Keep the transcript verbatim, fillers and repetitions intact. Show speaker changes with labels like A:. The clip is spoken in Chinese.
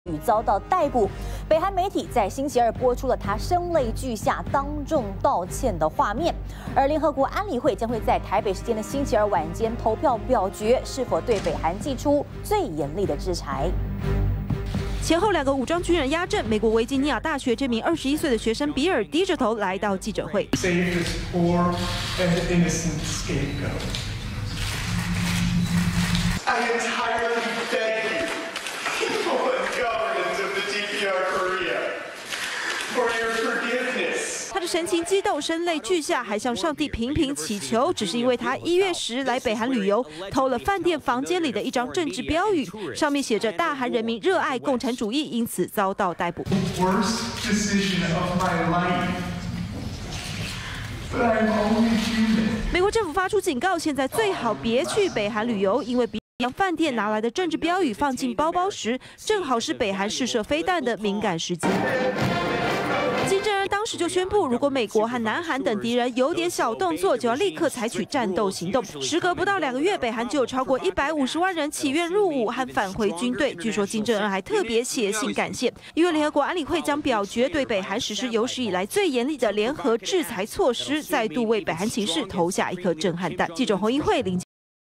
A: 与遭到逮捕。北韩媒体在星期二播出了他声泪俱下、当众道歉的画面。而联合国安理会将会在台北时间的星期二晚间投票表决，是否对北韩祭出最严厉的制裁。
B: 前后两个武装军人压阵，美国维吉尼亚大学这名二十一岁的学生比尔低着头来到记者会。
C: Save this poor and innocent scapegoat. I entirely beg you, people and governments of the D P R Korea, for your forgiveness.
B: 他的神情激动，声泪俱下，还向上帝频频祈求，只是因为他一月时来北韩旅游，偷了饭店房间里的一张政治标语，上面写着“大韩人民热爱共产主义”，因此遭到逮捕。
C: Worst decision of my life, but I'm only human.
B: 美国政府发出警告，现在最好别去北韩旅游，因为比将饭店拿来的政治标语放进包包时，正好是北韩试射飞弹的敏感时机。 金正恩当时就宣布，如果美国和南韩等敌人有点小动作，就要立刻采取战斗行动。时隔不到两个月，北韩就有超过一百五十万人祈愿入伍和返回军队。据说金正恩还特别写信感谢，因为联合国安理会将表决对北韩实施有史以来最严厉的联合制裁措施，再度为北韩情势投下一颗震撼弹。记者洪一慧林。